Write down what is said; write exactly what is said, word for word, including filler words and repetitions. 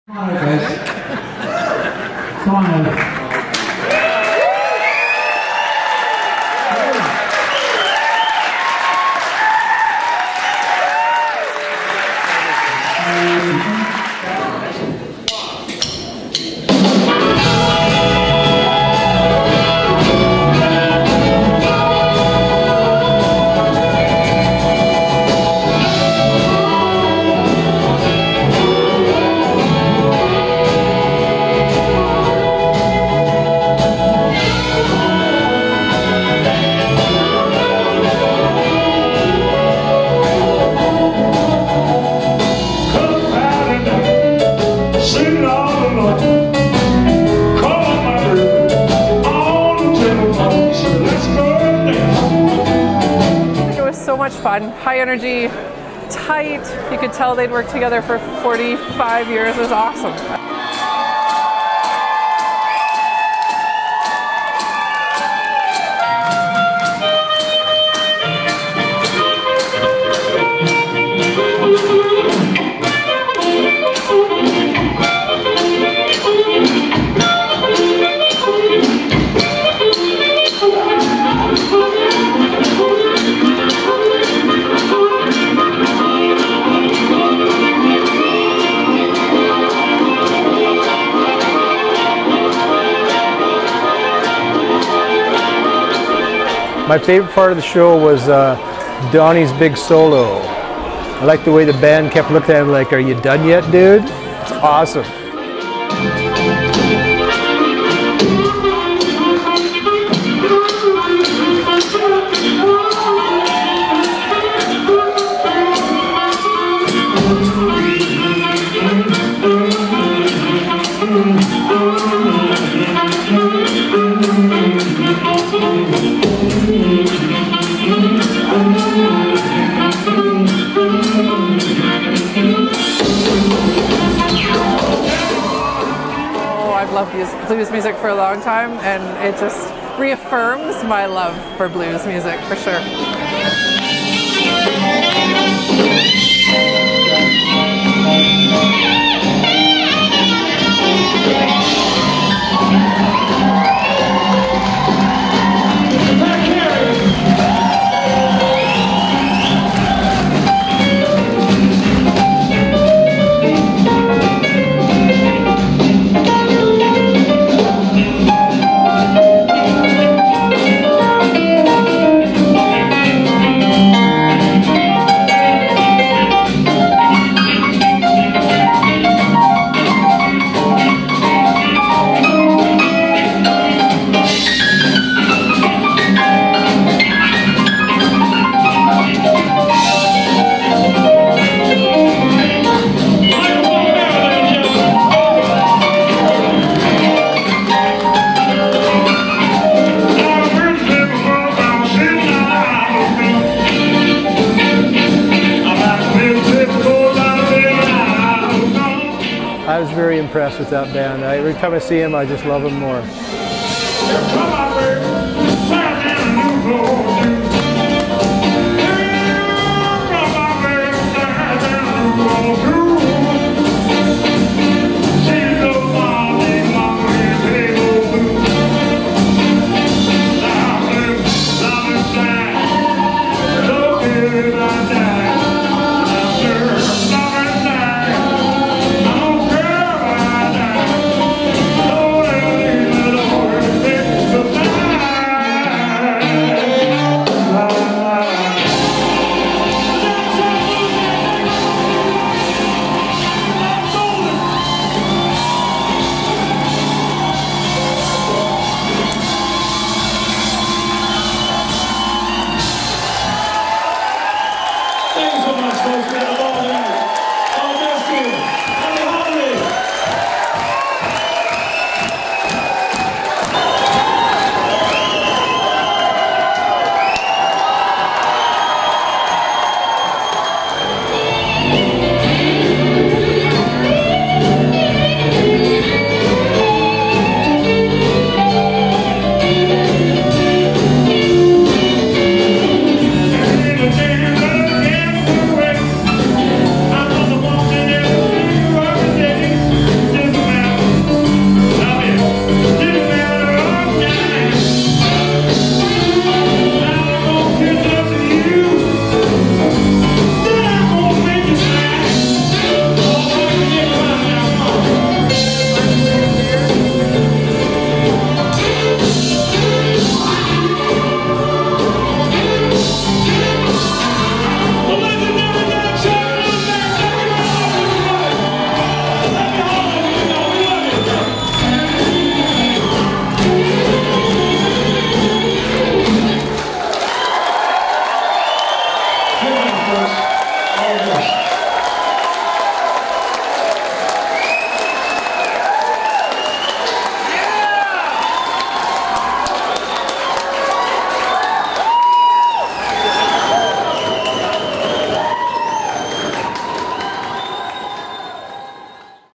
Come on, guys. Come on, guys. So much fun, high energy, tight. You could tell they'd worked together for forty-five years. It was awesome. My favorite part of the show was uh, Donnie's big solo. I like the way the band kept looking at him like, "Are you done yet, dude?" It's awesome. I've loved blues music for a long time, and it just reaffirms my love for blues music, for sure. I was very impressed with that band. I, every time I see them, I just love them more.